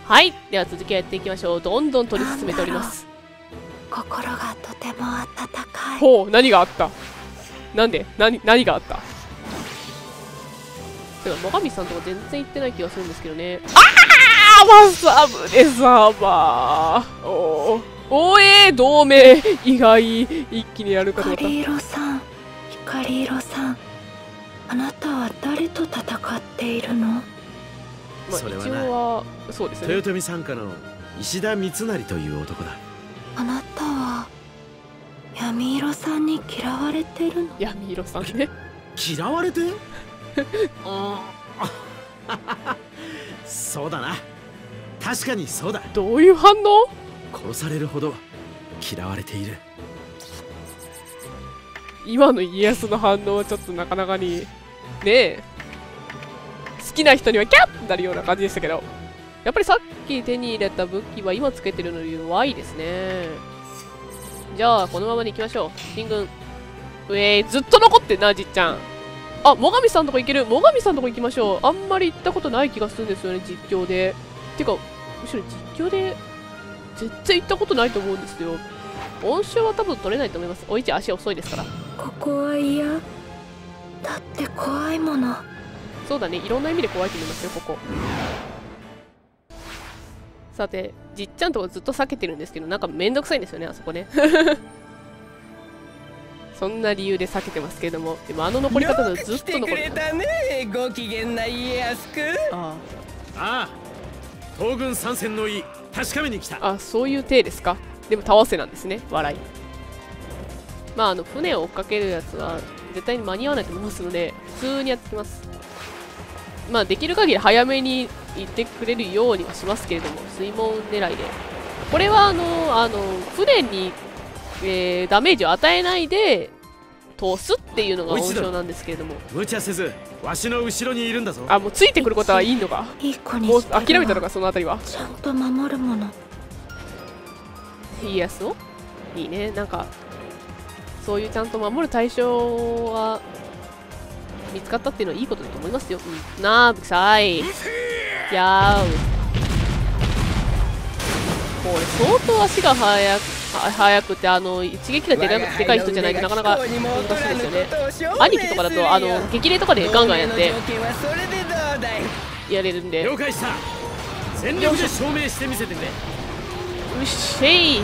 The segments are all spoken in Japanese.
はい、では続きやっていきましょう。どんどん取り進めております。 心がとても温かい。 ほう、何があった？なんで何があった？てか、野上さんとか全然行ってない気がするんですけどね。わさぶでさま同盟意外、一気にやるかと思った。 光色さん、光色さん、あなたは誰と戦っているの？ まあ、一応はそうですね。 豊臣傘下の石田三成という男だ。 あなたは闇色さんに嫌われてるの？ 闇色さんね。 嫌われて？そうだな。確かにそうだ。 どういう反応？ 殺されるほど嫌われている。 今の家康の反応はちょっとなかなかにねえ、好きな人にはキャッってなるような感じでしたけど、やっぱりさっき手に入れた武器は今つけてるのより弱いですね。じゃあこのままでいきましょう。進軍ずっと残ってんな、じっちゃん。あ、最上さんとこ行ける。最上さんとこ行きましょう。あんまり行ったことない気がするんですよね、実況で。てかむしろ実況で絶対行ったことないと思うんですよ。音臭は多分取れないと思います。おいち足遅いですから。 ここは嫌だって怖いもの。 そうだね、いろんな意味で怖いと思いますよ、ここ。さて、じっちゃんとこずっと避けてるんですけど、なんかめんどくさいんですよね、あそこね。そんな理由で避けてますけれども、でもあの残り方でずっと残る。 ご機嫌な家康くん。 ああ、東軍参戦の意確かめに来た。 あ、そういう体ですか。でも倒せなんですね、笑い。まあ船を追っかけるやつは絶対に間に合わないと思いますので、普通にやってきます。まあできる限り早めに行ってくれるようにはしますけれども、水門狙いで。これは船に、ダメージを与えないで通すっていうのが温床なんですけれども。 無茶せず、わしの後ろにいるんだぞ。 あ、もうついてくることはいいのか。 いい子にもう諦めたのか、そのあたりは。 ちゃんと守るもの。 家康をいいね。なんかそういうちゃんと守る対象は見つかったっていうのはいいことだと思いますよ。うん、なあ、ぶくさい。やーう。これ相当足が速くて、一撃がでかい人じゃないとなかなか難しいですよね。兄貴とかだと激励とかでガンガンやってやれるんで。 了解した。全力で証明してみせてくれ。 うっしぇい。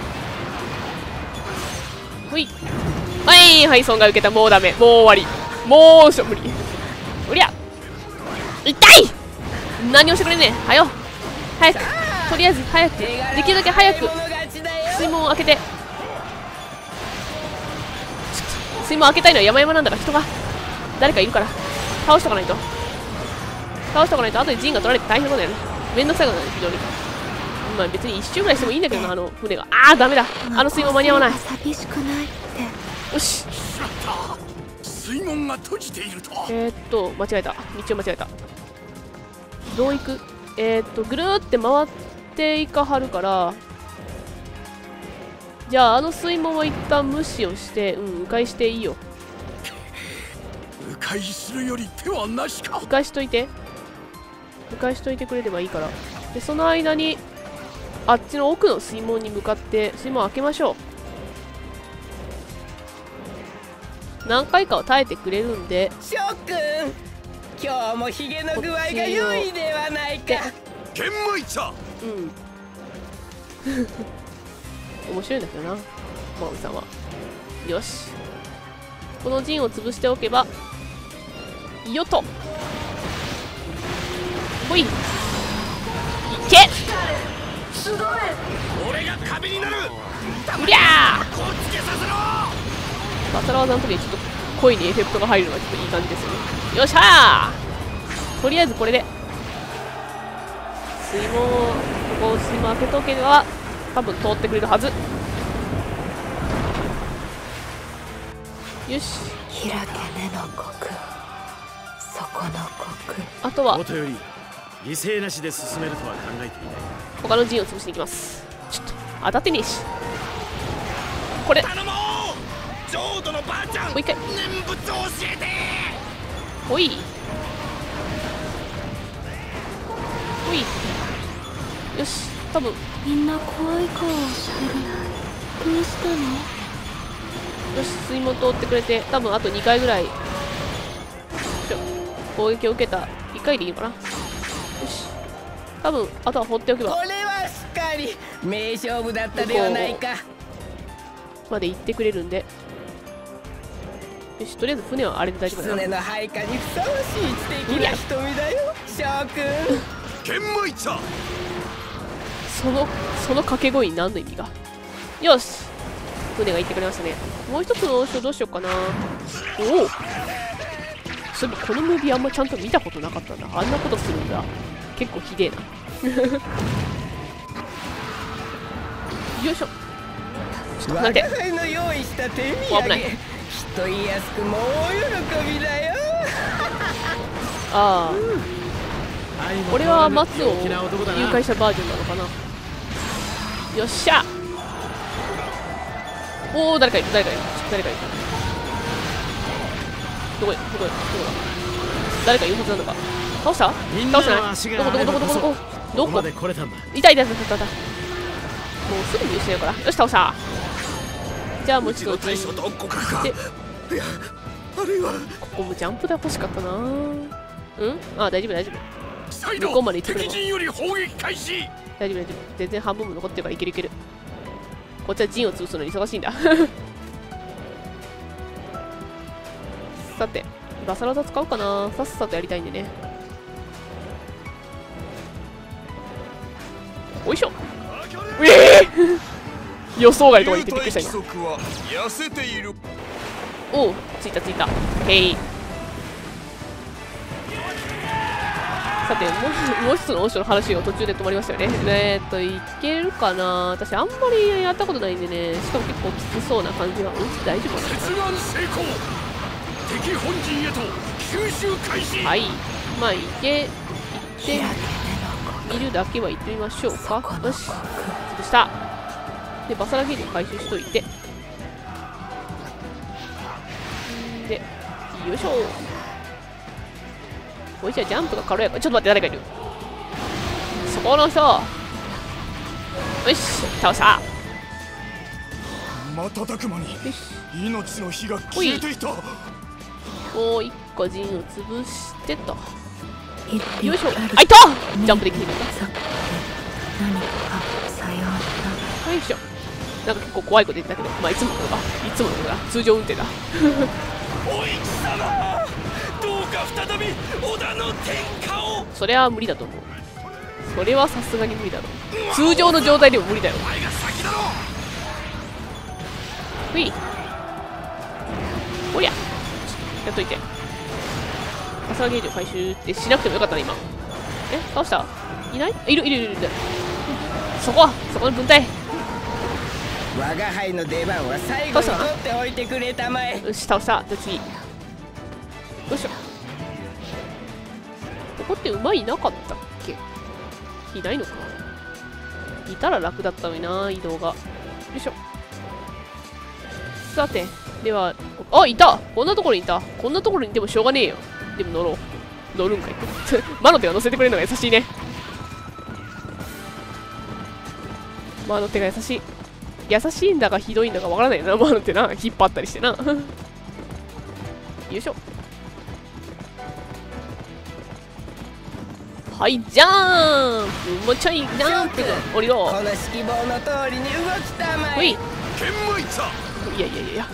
ほい。はい、損害受けた。もうダメ。もう終わり。もう無理。うりゃ。痛い。何をしてくれんねん。はよ。早く。とりあえず早く。できるだけ早く。水門を開けて。水門開けたいのは山々なんだから、人が誰かいるから倒しとかないと。後で陣が取られて大変なことやる。めんどくさいことなんです、非常に。まあ別に一周ぐらいしてもいいんだけどな、船が。ダメだ。水門間に合わない。 寂しくないって。 よし。 水門が閉じていると。 間違えた。道を間違えた。どう行く？ぐるーって回っていかはるから、じゃあ水門は一旦無視をして、迂回していいよ。 迂回するより手はなしか。 迂回しといてくれればいいから。でその間にあっちの奥の水門に向かって水門開けましょう。何回かは耐えてくれるんで。 諸君、今日もヒゲの具合が良いではないか。 玄米茶。 面白いんだけどな、マウさんは。よし、この陣を潰しておけばよっと。ほい、いけ。 俺が壁になる。 うりゃー。 こうつけさせろ。 バサラ技の時にちょっと恋にエフェクトが入るのがちょっといい感じですよね。よっしゃー。とりあえずこれで水門を、ここ水門開けとけば多分通ってくれるはず。よし、 開けねの国、そこの国。 あとは元より犠牲なしで進めるとは考えていない。 他の陣を潰しに行きます。ちょっと当たってねえし。これ頼もう。浄土のばあちゃん。 もう一回。 念仏教えて。 ほいほい。 よし、多分みんな怖い顔をしてる。どうしたの？ よし、水門通ってくれて、多分あと2回ぐらい攻撃を受けた。1回でいいのかな。よし、多分あとは放っておけばこれはしっかり名勝負だったではないか。 まで行ってくれるんで、よし、とりあえず船はあれで大丈夫だな。 狐の配下にふさわしい知的な瞳だよ翔くん。 玄米茶。 その掛け声に何の意味が。よし、船が行ってくれましたね。もう一つの王将どうしようかな。おお、そういえばこのムービーあんまちゃんと見たことなかったんだ。あんなことするんだ。結構ひでえな。よいしょ。ちょっと離れて。 我が輩の用意した手土産、 危ない。 きっと言いやすくもう喜びだよ。 ああ、これは松を誘大きな男だな。 拐したバージョンなのかな。よっしゃ。おお、誰かいる。どこへ、どこだ。誰かいるはずなんだか。倒した？ みんな倒のしてない。 足がどこここまこで来れたんだ。 いた。もうすぐに失うから。よし、倒した。じゃあもう一度うちの大将と互角か。 でいや、あるいはここもジャンプで欲しかったな。あ、大丈夫。 サイド向こうまで行ってくれば敵陣より砲撃開始。 大丈夫。全然半分も残ってるからいける。こっちは陣を潰すのに忙しいんだ。さて、バサラダ使うかな。さっさとやりたいんでね。おいしょ。予想外とか言ってびっくりした今。 規則は痩せている。 おう、ついた。へい。さて、もう一つの王将の話が途中で止まりましたよね。いけるかな。私あんまりやったことないんでね。しかも結構きつそうな感じが。大丈夫かな。 接岸成功。敵本陣へと吸収開始。 はい。まあ、行ってみるだけは行ってみましょうか。よし。潰した。で、バサラゲージを回収しといて。で、よいしょ。こいつはジャンプが軽やか。ちょっと待って、誰かいる。そこの人。よし、倒した。 瞬く間によし。 命の火が消えていた。 もう一個陣を潰してと。よいしょ。あ、いた。ジャンプできるんだ。 何かさようよいしょ。なんか結構怖いこと言ったけど、まあいつものことだ。通常運転だ。 お市様、どうか再び織田の天下を。 それは無理だと思う。それはさすがに無理だろう。通常の状態でも無理だよ。 お前が先だろ。 ほい。おりゃ。やっといて。バサラゲージを回収ってしなくてもよかったね、今。倒した？いない？いる。そこの分隊。 我が輩の出番は最後に取っておいてくれたまえ。 よし、倒した。じゃあ次。よいしょ。ここって馬いなかったっけ？いないのかな？いたら楽だったのにな、移動が。よいしょ。さて、では、あ、いた！こんなところにいた。こんなところにいてもしょうがねえよ。でも乗ろう。乗るんかい。魔の手が乗せてくれるのが優しいね。魔の手が優しい。優しいんだかひどいんだかわからないな、魔の手な。引っ張ったりしてな。よいしょ。はい、ジャンプ！もうちょいジャンプ！降りろ！ この指揮棒の通りに動きたまえ。 ほい！ 玄米茶。 いや。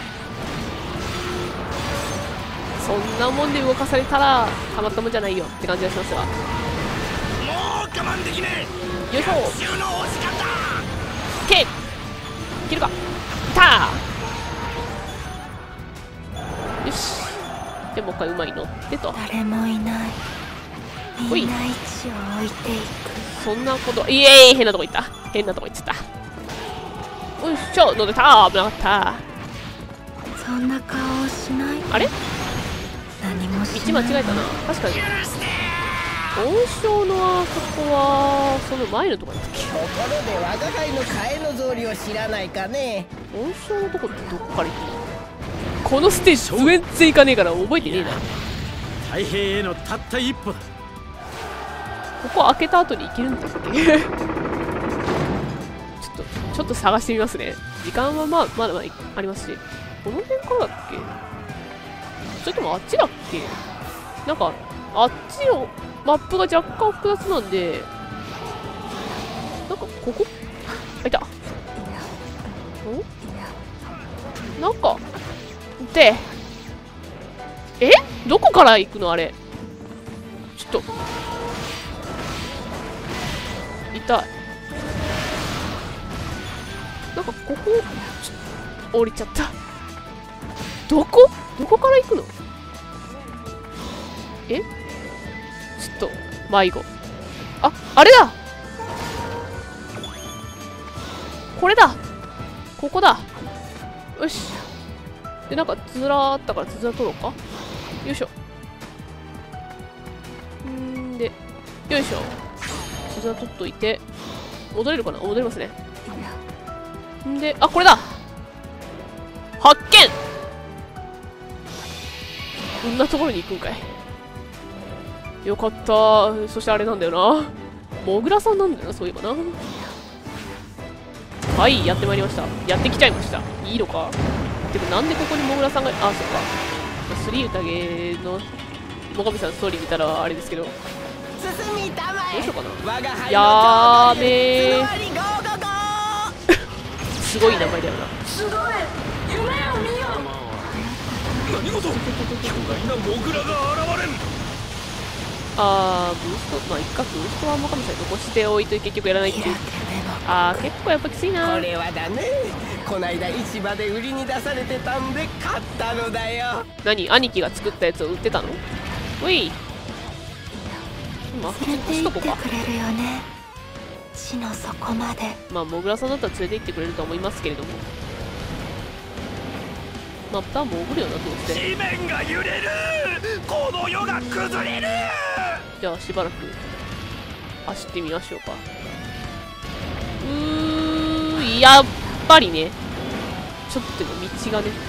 そんなもんで動かされたらたまったもんじゃないよって感じがしますが。 もう我慢できねえ。 よいしょ。 週のお時間だ。 けいけるか。いたー。よし。でもう一回馬に乗ってと。 誰もいない。 ほいみんな位置を置いていく。 そんなこと、いえい、変なとこ行った。変なとこ行っちゃった。よいしょ、乗れた。危なかった。 そんな顔をしない。 あれ？ 何もしない。 道間違えたな。確かに。王将のあそこはその前のとこだったっけ？ ところで我が輩の替えの草履を知らないかね。 王将のとこってどっから行くの？このステージ全然行かねえから覚えてねえな。 太平へのたった一歩だ。 ここ開けた後に行けるんだっけちょっと探してみますね。時間はまだまだありますし。この辺からだっけ？それともあっちだっけ？なんか、あっちのマップが若干複雑なんで、なんかここ？あ、いた。なんか、で、どこから行くのあれ。ちょっと。痛い。なんかここ、降りちゃった。どこから行くの？ちょっと、迷子。あ、あれだ！これだ！ここだ！よし。で、なんか、つづらあったから、つづら取ろうか。よいしょ。で、よいしょ。つづら取っといて、戻れるかな？戻れますね。んで、あ、これだ！発見！こんなところに行くんかい。よかったー。そしてあれなんだよな。モグラさんなんだよな、そういえばな。はい、やってまいりました。やってきちゃいました。いいのか？でもなんでここにモグラさんが、あ、そっか。スリー宴のモガミさんストーリー見たらあれですけど。どうしようかな。やーめー。すごい名前だよな。 すごい夢を見よう。何事？巨大なモグラが現れん。 ブースト、まあ、いっか、ブーストはモガミさんに残しておいて結局やらないっていう。結構やっぱきついな。 これはだね、こないだ市場で売りに出されてたんで買ったのだよ。 何？兄貴が作ったやつを売ってたの？うい。今、 連れて行って走っとこうか。 くれるよね、地の底まで。 まあ、モグラさんだったら連れて行ってくれると思いますけれども。また潜るよな、どうせ。 地面が揺れる。この世が崩れる。 じゃあ、しばらく走ってみましょうか。やっぱりね。ちょっとでも道がね。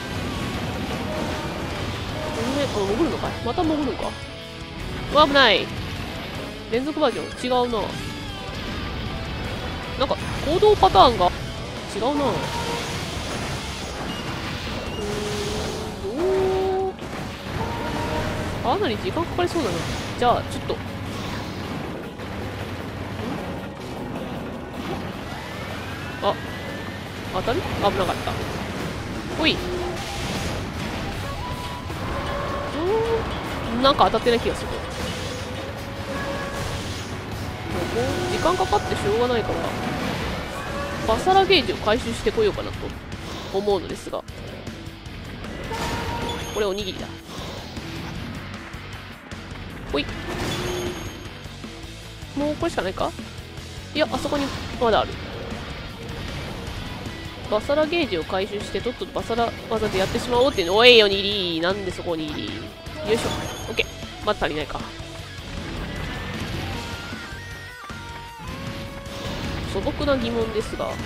これ、潜るのかい？また潜るのか？危ない。連続バージョン違うな。なんか、行動パターンが違うな。かなり時間かかりそうだな。じゃあ、ちょっと。あ、当たる？危なかった。ほい。なんか当たってない気がする。もう時間かかってしょうがないから、バサラゲージを回収してこようかなと思うのですが。これおにぎりだ。ほい。もうこれしかないか？いや、あそこにまだある。バサラゲージを回収してとっととバサラ技でやってしまおうっていうの。おい、おにぎり。なんでそこによいしょ。オッケー。まだ足りないか。素朴な疑問ですが。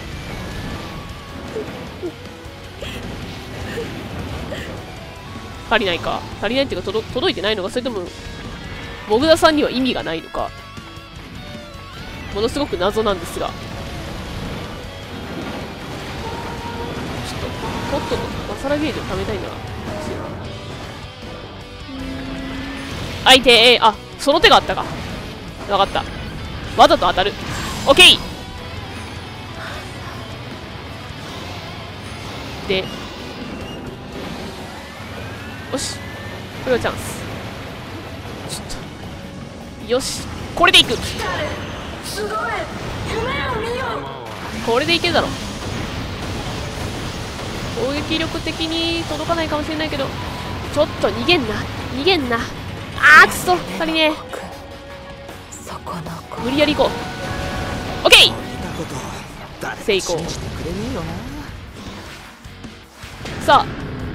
足りないか。足りないっていうか届いてないのか、それともモグラさんには意味がないのか、ものすごく謎なんですが、ちょっととっととバサラゲージを貯めたいな。相手、あ、その手があったか。わかった。わざと当たる。オッケー。で、よし、これはチャンス。ちょっと、よし、これでいく。 すごい夢を見よう。 これでいけるだろ。攻撃力的に届かないかもしれないけど、ちょっと逃げんな、逃げんな。あー、くそ、足りねえ。無理やり行こう。オッケー。成功。さあ、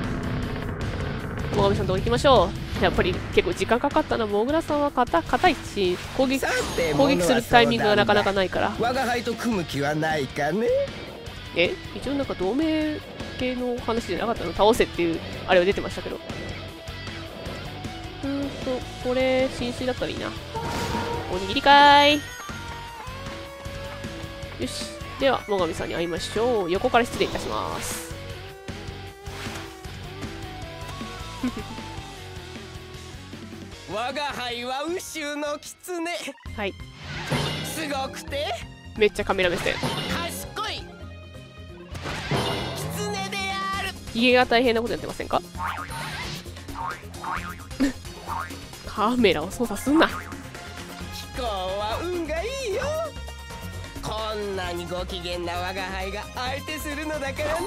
モガミさんとこ行きましょう。やっぱり結構時間かかったな。モグラさんは硬いし、攻撃するタイミングがなかなかないから。 我が輩と組む気はないかね。 一応なんか同盟系の話じゃなかったの？倒せっていうあれは出てましたけど。これ浸水だったらいいな。 おにぎりかーい。よし。では、最上さんに会いましょう。横から失礼いたします。 我が輩は宇宙の狐。 はい。 すごくてめっちゃカメラ目線。 賢い狐である。 ヒゲが大変なことやってませんか？カメラを操作すんな。 飛行は運がいいよ。こんなにご機嫌な我が輩が相手するのだからね。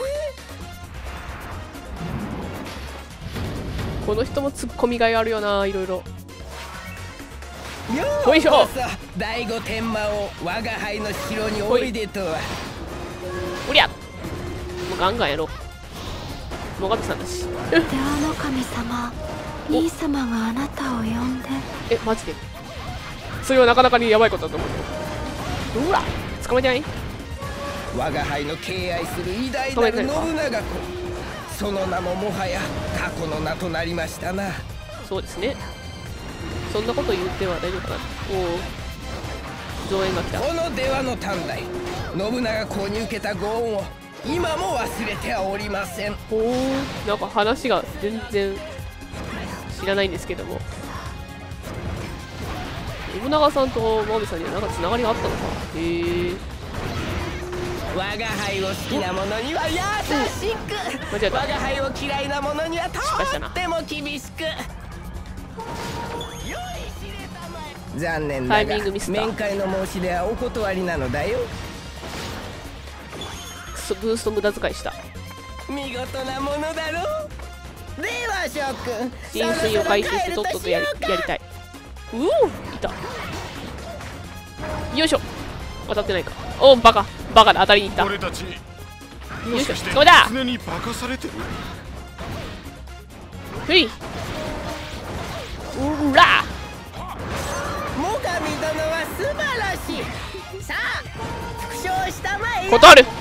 この人もツッコミがいあるよな、いろいろ。 よほいしょ。 うこそ第五天魔を我が輩の城においでとは。 おりゃ、もうガンガンやろう。最上さんだし。 では神様、兄様があなたを呼んで。 え、マジでそれはなかなかにやばいことだと思う。うわ、捕まえてない。 我が輩の敬愛する偉大なる信長公、その名ももはや過去の名となりましたな。 そうですね。そんなこと言っては大丈夫かな。おお、上演が来た。 この出羽の短大、信長公に受けたご恩を今も忘れてはおりません。 おお、なんか話が全然知らないんですけども、信長さんと真海さんにはなんかつながりがあったのか。へえ。 我が輩を好きな者には優しく、 間違えた。 我が輩を嫌いな者にはとっても厳しく。残念だがタイミングミスった。 面会の申し出はお断りなのだよ。 クソ、ブースト無駄遣いした。 見事なものだろう。では諸君、 浸水を回収してとっととやりたい。うお、いた。よいしょ。当たってないか。おお、バカバカだ、当たりにいった。よ俺たちいしょ、捕まえた。 常に化かされてる。 ふい。うら。 最上殿は素晴らしい。さあ復唱したまえよ。 断る。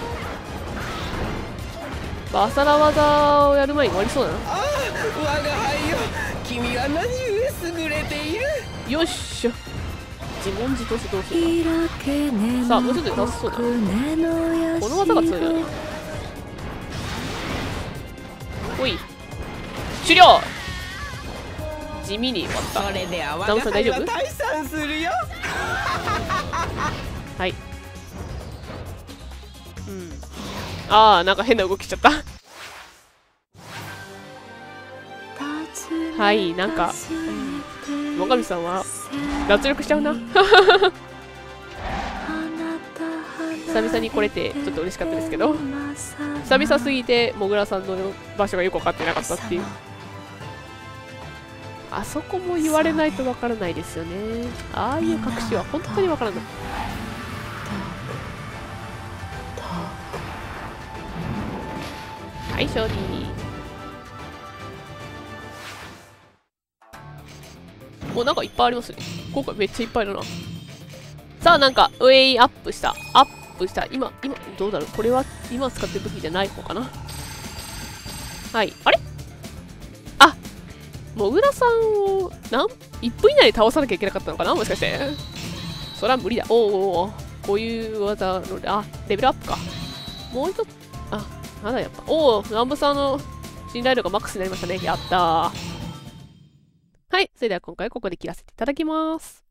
バサラ技をやる前に終わりそうだな。 ああ、我が輩よ、君は何故優れている。 よっしゃ。自問自答してどうするか。さあ、もうちょっとで出せそうだな。この技が強いよね。ほい。終了。地味に終わった。 それではナムさん大丈夫？ 退散するよ。 はい。うん。ああ、なんか変な動きしちゃった。はい、なんか、最上さんは脱力しちゃうな。久々に来れてちょっと嬉しかったですけど、久々すぎてもぐらさんの場所がよく分かってなかったっていう。あそこも言われないと分からないですよね。ああいう隠しは本当に分からない。はい、勝利。もうなんかいっぱいありますね。今回めっちゃいっぱいだな。さあ、なんか、ウェイアップした。今、どうだろう。これは今使ってる武器じゃない方かな。はい。あれあ、もぐらさんを、1分以内で倒さなきゃいけなかったのかなもしかして。そりゃ無理だ。おー、こういう技の、レベルアップか。もう一つ、なんだやっぱ。南部さんの信頼度がマックスになりましたね。やったー。はい。それでは今回ここで切らせていただきます。